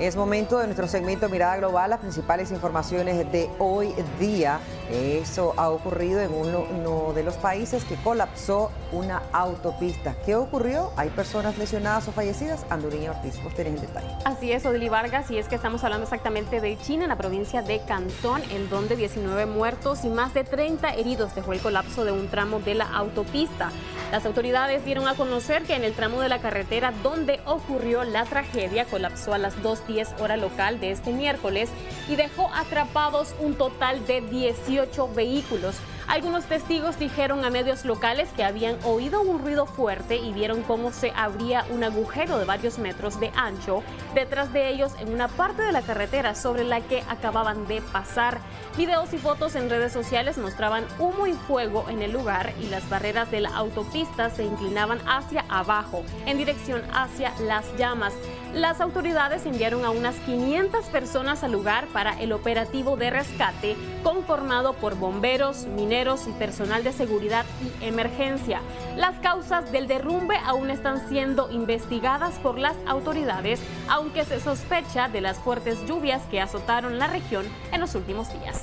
Es momento de nuestro segmento Mirada Global, las principales informaciones de hoy día. Eso ha ocurrido en uno de los países que colapsó una autopista. ¿Qué ocurrió? ¿Hay personas lesionadas o fallecidas? Anduriña Ortiz, vos tenés el detalle. Así es, Odili Vargas, y es que estamos hablando exactamente de China, en la provincia de Cantón, en donde 19 muertos y más de 30 heridos dejó el colapso de un tramo de la autopista. Las autoridades dieron a conocer que en el tramo de la carretera donde ocurrió la tragedia colapsó a las 2:10 hora local de este miércoles y dejó atrapados un total de 18 vehículos. Algunos testigos dijeron a medios locales que habían oído un ruido fuerte y vieron cómo se abría un agujero de varios metros de ancho detrás de ellos en una parte de la carretera sobre la que acababan de pasar. Videos y fotos en redes sociales mostraban humo y fuego en el lugar y las barreras de la autopista se inclinaban hacia abajo, en dirección hacia las llamas. Las autoridades enviaron a unas 500 personas al lugar para el operativo de rescate, conformado por bomberos, mineros y personal de seguridad y emergencia. Las causas del derrumbe aún están siendo investigadas por las autoridades, aunque se sospecha de las fuertes lluvias que azotaron la región en los últimos días.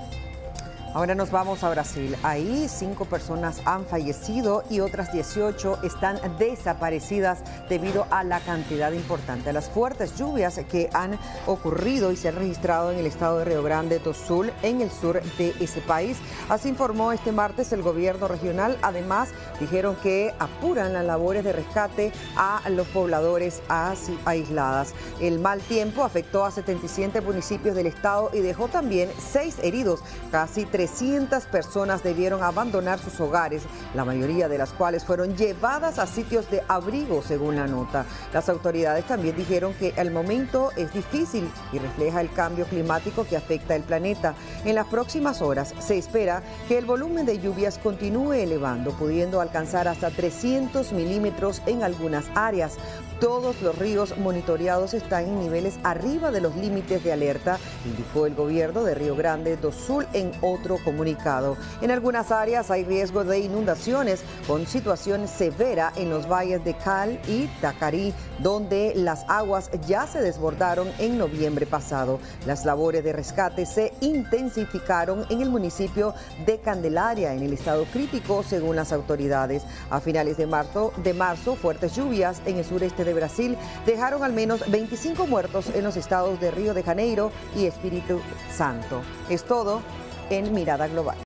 Ahora nos vamos a Brasil. Ahí 5 personas han fallecido y otras 18 están desaparecidas debido a la cantidad importante. Las fuertes lluvias que han ocurrido y se han registrado en el estado de Río Grande do Sul, en el sur de ese país. Así informó este martes el gobierno regional. Además, dijeron que apuran las labores de rescate a los pobladores aisladas. El mal tiempo afectó a 77 municipios del estado y dejó también 6 heridos. Casi 300 personas debieron abandonar sus hogares, la mayoría de las cuales fueron llevadas a sitios de abrigo, según la nota. Las autoridades también dijeron que el momento es difícil y refleja el cambio climático que afecta el planeta. En las próximas horas se espera que el volumen de lluvias continúe elevando, pudiendo alcanzar hasta 300 milímetros en algunas áreas. Todos los ríos monitoreados están en niveles arriba de los límites de alerta, indicó el gobierno de Río Grande do Sul en otro comunicado. En algunas áreas hay riesgo de inundaciones, con situación severa en los valles de Cal y Tacarí, donde las aguas ya se desbordaron en noviembre pasado. Las labores de rescate se intensificaron en el municipio de Candelaria, en el estado crítico, según las autoridades. A finales de marzo, fuertes lluvias en el sureste de Brasil dejaron al menos 25 muertos en los estados de Río de Janeiro y Espíritu Santo. Es todo en Mirada Global.